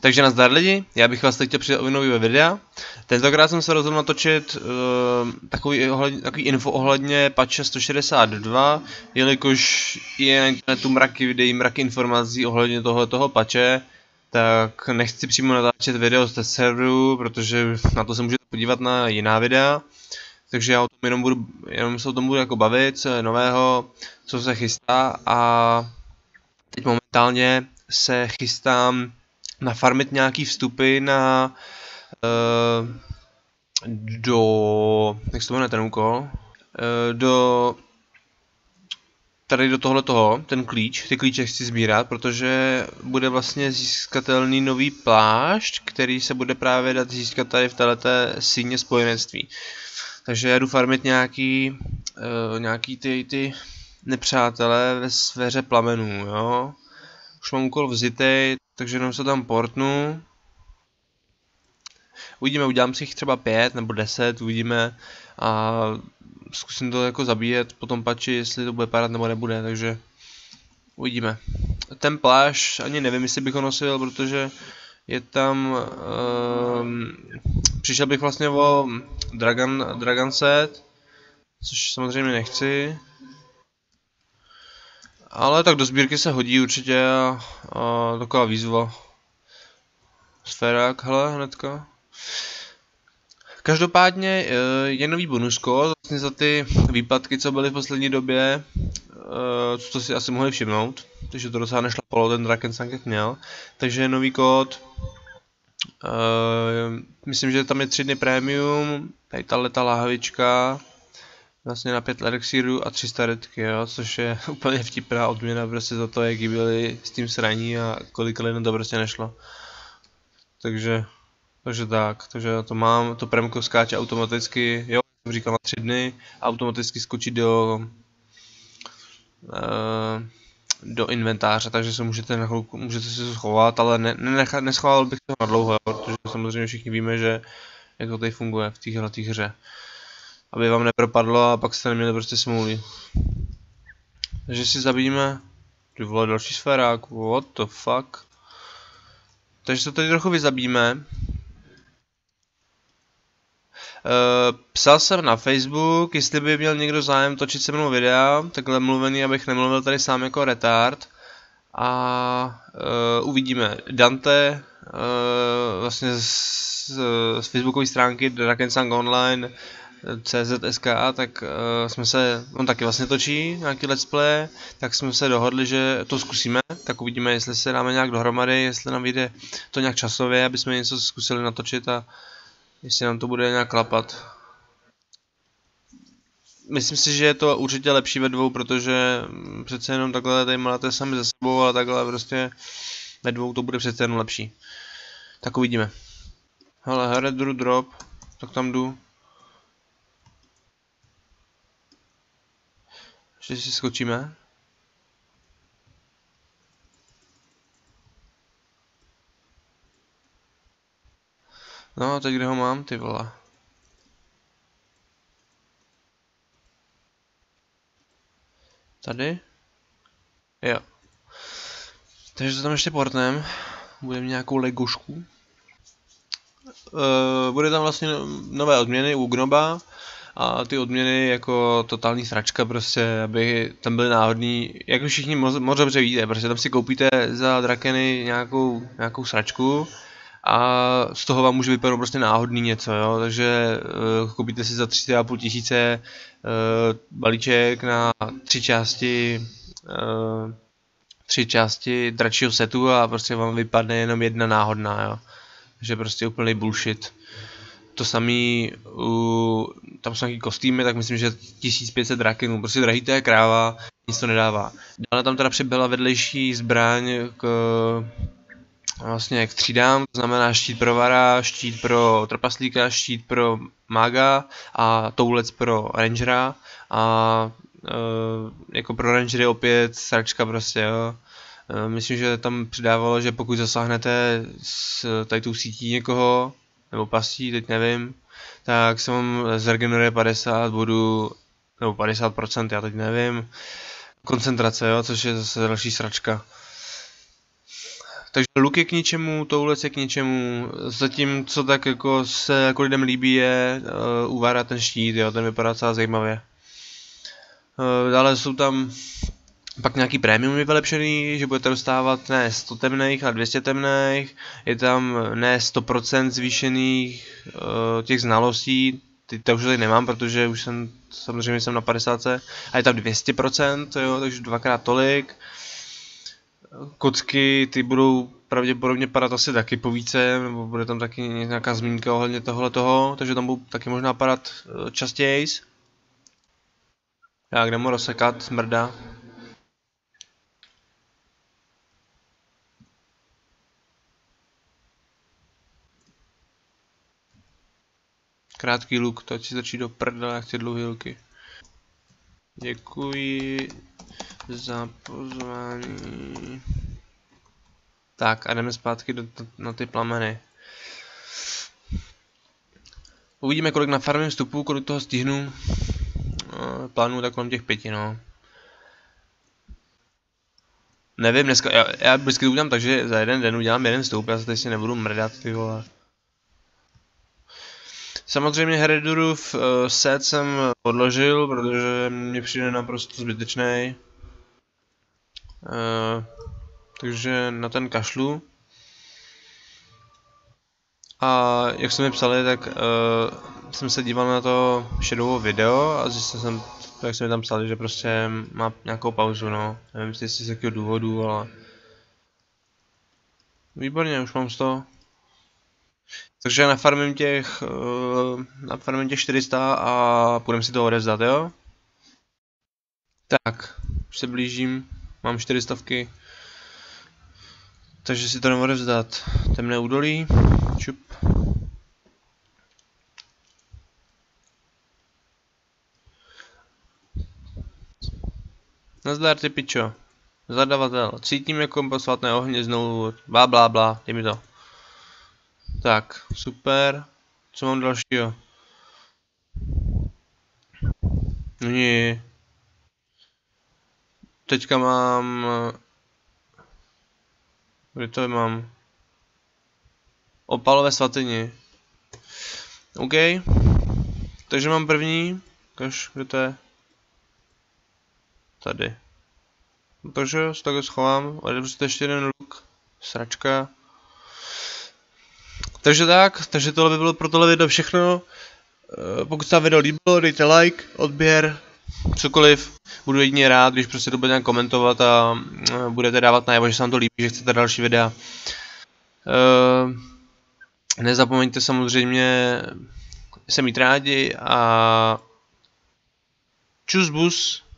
Takže nazdar lidi, já bych vás teď chtěl přidat o nového videa. Tentokrát jsem se rozhodl natočit takový info ohledně patche 162, jelikož je na internetu mraky videí, mraky informací ohledně tohoto patche, tak nechci přímo natáčet video z test serveru, protože na to se můžete podívat na jiná videa. Takže já o tom jenom se o tom budu jako bavit, co je nového, co se chystá, a teď momentálně se chystám nafarmit nějaký vstupy na jak se to jmenuje ten úkol, tady do tohletoho, ten klíč, ty klíče chci sbírat, protože bude vlastně získatelný nový plášť, který se bude právě dát získat tady v této síně spojenectví. Takže já jdu farmit nějaký ty nepřátelé ve sféře plamenů, jo. Už mám úkol vzitej, takže jenom se tam portnu. Uvidíme, udělám si jich třeba 5 nebo 10, uvidíme, a zkusím to jako zabíjet po tom patchi, jestli to bude padat nebo nebude, takže uvidíme. Ten plášť ani nevím, jestli bych ho nosil, protože je tam, přišel bych vlastně o Dragon set, což samozřejmě nechci. Ale tak do sbírky se hodí určitě, a taková výzva. Sférák, hele, hnedka. Každopádně je nový bonusko vlastně za ty výpadky, co byly v poslední době, co si asi mohli všimnout, takže to docela nešlapalo, ten Drakensang jak měl. Takže je nový kód, myslím, že tam je 3 dny premium, tady tato láhvička, vlastně na 5 elixírů a 300 redky, jo, což je úplně vtipná odměna prostě za to, jaký byli s tím sraní a kolik lidem to prostě nešlo. Takže já to mám, to premko skáče automaticky, jo, jsem říkal na 3 dny, automaticky skočí do inventáře, takže se můžete si to schovat, ale neschovával bych to na dlouho, protože samozřejmě všichni víme, že jak to tady funguje v téhle hře. Aby vám nepropadlo a pak jste neměli prostě smůly. Takže si zabijíme, ty vole, další sférák, what the fuck. Takže to tady trochu vyzabíme. Psal jsem na Facebook, jestli by měl někdo zájem točit se mnou videa, takhle mluvený, abych nemluvil tady sám jako retard. A uvidíme. Dante, vlastně z facebookové stránky Drakensang Online, CZSK, tak on taky vlastně točí nějaký let's play, tak jsme se dohodli, že to zkusíme, tak uvidíme, jestli se dáme nějak dohromady, jestli nám vyjde to nějak časově, aby jsme něco zkusili natočit a jestli nám to bude nějak klapat. Myslím si, že je to určitě lepší ve dvou, protože přece jenom takhle tady máte sami za sebou, ale takhle prostě ve dvou to bude přece jenom lepší. Tak uvidíme. Hele, Herred drop, tak tam jdu. Ještě si skočíme. No, teď kde ho mám, ty vole. Tady? Jo. Takže to tam ještě portnem. Budeme nějakou legošku. Bude tam vlastně nové odměny u Gnoba. A ty odměny jako totální sračka prostě, aby tam byly náhodný, jako všichni moc dobře víte, prostě tam si koupíte za drakeny nějakou sračku a z toho vám může vypadnout prostě náhodný něco, jo, takže koupíte si za 3,5 tisíce balíček na 3 části dračího setu a prostě vám vypadne jenom jedna náhodná, jo, takže prostě úplný bullshit. To samý, tam jsou nějaký kostýmy, tak myslím, že 1500 drakenů, prostě drahý to je kráva, nic to nedává. Dále tam teda přibyla vedlejší zbraň vlastně k třídám, to znamená štít pro vara, štít pro trpaslíka, štít pro maga a toulec pro rangera a jako pro rangery opět sračka prostě, jo. Myslím, že tam přidávalo, že pokud zasáhnete s tady tou sítí někoho, nebo pastí, teď nevím, tak se vám zregeneruje 50 bodů, nebo 50%, já teď nevím, koncentrace, jo, což je zase další sračka. Takže luk je k ničemu, toulec je k ničemu, zatím co tak jako se jako lidem líbí je uvárá ten štít, jo, ten vypadá docela zajímavě. Dále jsou tam pak nějaký prémium vylepšený, že budete dostávat ne 100 temných, ale 200 temných, je tam ne 100% zvýšených těch znalostí, to už tady nemám, protože už samozřejmě jsem na 50, a je tam 200%, jo, takže dvakrát tolik. Kocky, ty budou pravděpodobně padat asi taky po více, nebo bude tam taky nějaká zmínka ohledně toho, takže tam budou taky možná padat častěji. Já kde mu rozsekat, smrda. Krátký luk, to si začít do prdele, já chci dlouhý luky. Děkuji za pozvání. Tak a jdeme zpátky na ty plameny. Uvidíme, kolik na farmím vstupu, kolik toho stihnu. Plánuju tak kolem těch 5, no. Nevím, dneska, já vždycky to udělám tak, že za jeden den udělám jeden vstup, já se teď si nebudu mrdat, ty vole. Samozřejmě Heredurův set jsem odložil, protože mě přijde naprosto zbytečný. Takže na ten kašlu. A jak jsme mi psali, tak jsem se díval na to Shadowovo video a zjistil jsem, jak jsme mi tam psali, že prostě má nějakou pauzu, no. Nevím, jestli z jakého důvodu, ale... Výborně, už mám 100. Takže nafarmím těch 400 a půjdeme si to odevzdat, jo? Tak, už se blížím, mám 400. Takže si to jdeme odevzdat. Temné údolí, čup. Nazdar, ty pičo. Zadavatel. Cítím jako posvátné ohně znovu. Blá, blá, blá. Dej mi to. Tak, super. Co mám dalšího? Nie. Teďka mám... Kde to mám? Opalové svatyni. OK. Takže mám první. Kaž, kde to je? Tady. Takže se takhle schovám. A prostě ještě jeden luk. Sračka. Takže tohle by bylo pro tohle video všechno. Pokud se vám video líbilo, dejte like, odběr, cokoliv. Budu jedině rád, když prostě to budete komentovat a budete dávat najevo, že se vám to líbí, že chcete další videa. Nezapomeňte samozřejmě se mít rádi a čus bus.